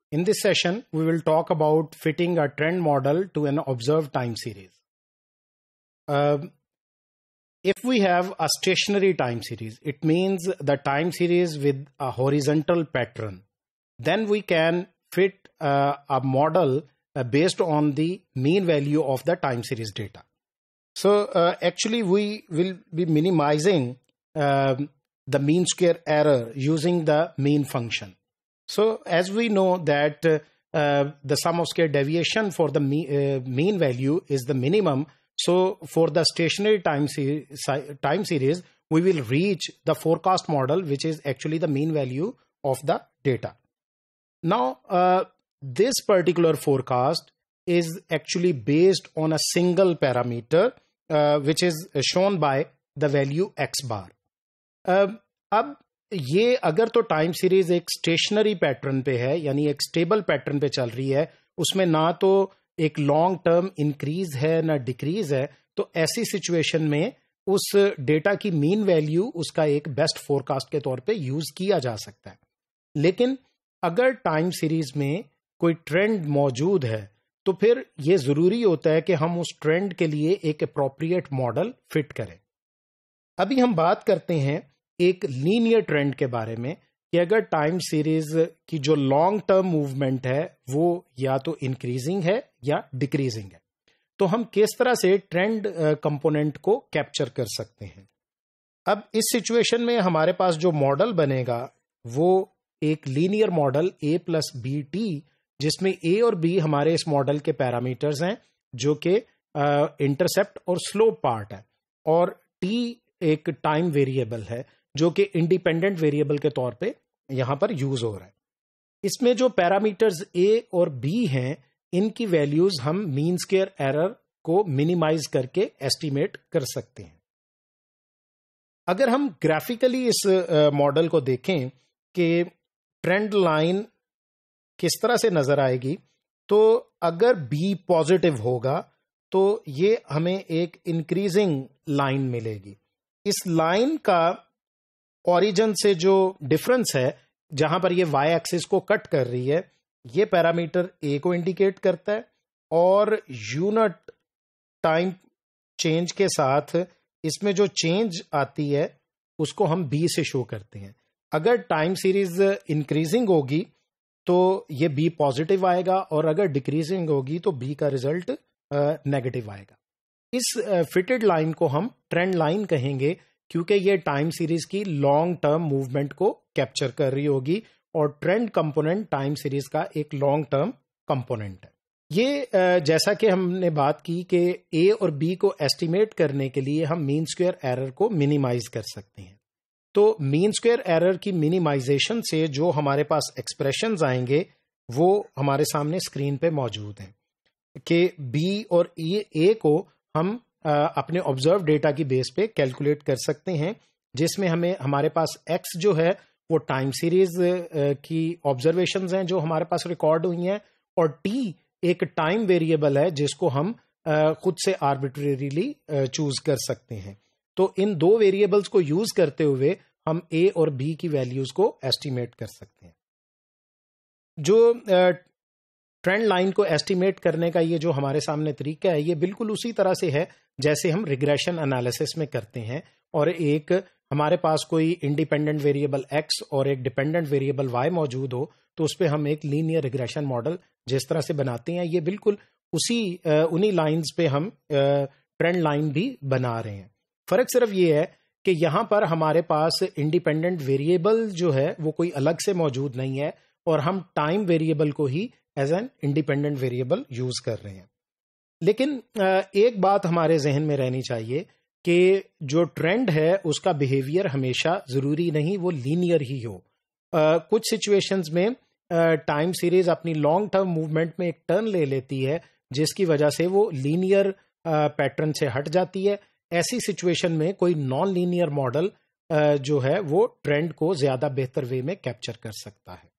In this session, we will talk about fitting a trend model to an observed time series. If we have a stationary time series, it means the time series with a horizontal pattern. Then we can fit a model based on the mean value of the time series data. So actually we will be minimizing the mean square error using the mean function. So as we know that the sum of square deviation for the mean value is the minimum. So for the stationary time series, we will reach the forecast model, which is actually the mean value of the data. Now, this particular forecast is actually based on a single parameter, which is shown by the value x bar. अब ये अगर तो time series एक stationary pattern पे है, यानी एक stable pattern पे चल रही है, उसमें ना तो एक लॉन्ग टर्म इंक्रीज है ना डिक्रीज है, तो ऐसी सिचुएशन में उस डेटा की मीन वैल्यू उसका एक बेस्ट फोरकास्ट के तौर पे यूज किया जा सकता है. लेकिन अगर टाइम सीरीज में कोई ट्रेंड मौजूद है तो फिर ये जरूरी होता है कि हम उस ट्रेंड के लिए एक अप्रोप्रिएट मॉडल फिट करें. अभी हम बात करते हैं एक लीनियर ट्रेंड के बारे में कि अगर टाइम सीरीज की जो लॉन्ग टर्म मूवमेंट है वो या तो इंक्रीजिंग है या डिक्रीजिंग है, तो हम किस तरह से ट्रेंड कंपोनेंट को कैप्चर कर सकते हैं. अब इस सिचुएशन में हमारे पास जो मॉडल बनेगा वो एक linear model a plus B T, जिसमें a और b हमारे इस मॉडल के पैरामीटर्स हैं जो कि इंटरसेप्ट और स्लोप पार्ट है, और t एक टाइम वेरिएबल है जो कि इंडिपेंडेंट वेरिएबल के तौर पे यहां पर यूज हो रहा है. इसमें जो पैरामीटर्स a और b हैं, इनकी वैल्यूज हम मीन स्क्वायर एरर को मिनिमाइज करके एस्टिमेट कर सकते हैं. अगर हम ग्राफिकली इस मॉडल को देखें कि ट्रेंड लाइन किस तरह से नजर आएगी, तो अगर b पॉजिटिव होगा तो ये हमें एक इंक्रीजिंग लाइन मिलेगी. इस लाइन का ओरिजिन से जो डिफरेंस है, जहां पर ये वाई एक्सिस को कट कर रही है, ये पैरामीटर a को इंडिकेट करता है, और यूनिट टाइम चेंज के साथ इसमें जो चेंज आती है उसको हम b से शो करते हैं. अगर टाइम सीरीज इंक्रीजिंग होगी तो ये b पॉजिटिव आएगा, और अगर डिक्रीजिंग होगी तो b का रिजल्ट नेगेटिव आएगा. इस फिटेड लाइन को हम ट्रेंड लाइन कहेंगे क्योंकि ये टाइम सीरीज की लॉन्ग टर्म मूवमेंट को कैप्चर कर रही होगी, और ट्रेंड कंपोनेंट टाइम सीरीज का एक लॉन्ग टर्म कंपोनेंट है. ये जैसा कि हमने बात की कि a और b को एस्टिमेट करने के लिए हम मीन स्क्वायर एरर को मिनिमाइज कर सकते हैं. तो मीन स्क्वायर एरर की मिनिमाइजेशन से जो हमारे पास एक्सप्रेशंस आएंगे वो हमारे सामने स्क्रीन पे मौजूद हैं कि b और a को हम अपने ऑब्जर्व डेटा की बेस पे कैलकुलेट कर सकते हैं, जिसमें हमारे पास x जो है वो टाइम सीरीज की ऑब्जर्वेशंस हैं जो हमारे पास रिकॉर्ड हुई हैं, और t एक टाइम वेरिएबल है जिसको हम खुद से आर्बिट्रेरीली चूज कर सकते हैं. तो इन दो वेरिएबल्स को यूज करते हुए हम a और b की वैल्यूज को एस्टिमेट कर सकते हैं. जो ट्रेंड लाइन को एस्टिमेट करने का ये जो हमारे सामने तरीका है, ये बिल्कुल उसी तरह से है जैसे हम रिग्रेशन एनालिसिस में करते हैं, और एक हमारे पास कोई इंडिपेंडेंट वेरिएबल x और एक डिपेंडेंट वेरिएबल y मौजूद हो तो उस पर हम एक लीनियर रिग्रेशन मॉडल जिस तरह से बनाते हैं, ये बिल्कुल उन्हीं लाइंस पे हम ट्रेंड लाइन भी बना रहे हैं. फर्क सिर्फ ये है कि यहाँ पर हमारे पास इंडिपेंडेंट वेरिएबल जो है वो कोई अलग से मौजूद नहीं है, और हम टाइम वेरिएबल को ही as an independent variable use कर रहे हैं. लेकिन एक बात हमारे जहन में रहनी चाहिए कि जो ट्रेंड है उसका बिहेवियर हमेशा जरूरी नहीं वो लीनियर ही हो. कुछ सिचुएशंस में टाइम सीरीज अपनी लॉन्ग टर्म मूवमेंट में एक टर्न ले लेती है जिसकी वजह से वो लीनियर पैटर्न से हट जाती है. ऐसी सिचुएशन में कोई नॉन लीनियर मॉडल जो है वो ट्रेंड को ज्यादा बेहतर वे में कैप्चर कर सकता है.